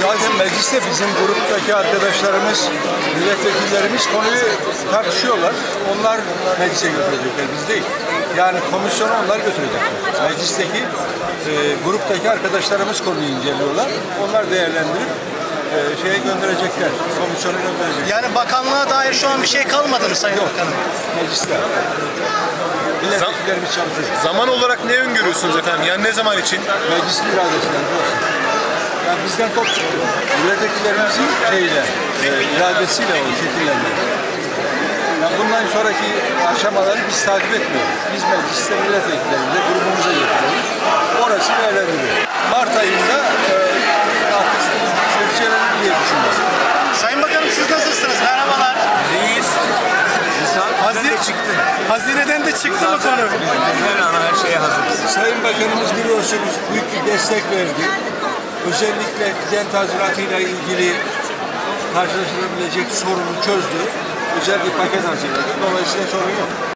Zaten mecliste bizim gruptaki arkadaşlarımız, milletvekillerimiz konuyu tartışıyorlar. Onlar meclise götürecekler, biz değil. Yani komisyona onlar götürecekler. Meclisteki gruptaki arkadaşlarımız konuyu inceliyorlar. Onlar değerlendirip şeye gönderecekler, komisyona gönderecekler. Yani bakanlığa dair şu an bir şey kalmadı mı Sayın Bakanım? Mecliste. Milletvekillerimiz çalışıyor. Zaman olarak ne öngörüyorsunuz efendim? Yani ne zaman için? Meclisin iradesinden olsun. Yani bizden top çıktı. Milletvekillerimizin iradesiyle o şekillendi. Yani bundan sonraki aşamaları biz takip etmiyoruz. Biz mecliste milletvekillerimize, grubumuza getiriyoruz. Orası değerlendiriyor. Mart ayında artık seçilebilir diye düşünüyorum. Sayın Bakanım siz nasılsınız? Merhabalar. Reis, Hazineden de çıktı mı konu? her şeye hazırız. Sayın Bakanımız biliyorsunuz büyük bir destek verdi. Özellikle kıdem tazminatıyla ilgili karşılaşılabilecek sorunu çözdü. Özel bir paket hazırladı. Dolayısıyla sorun yok.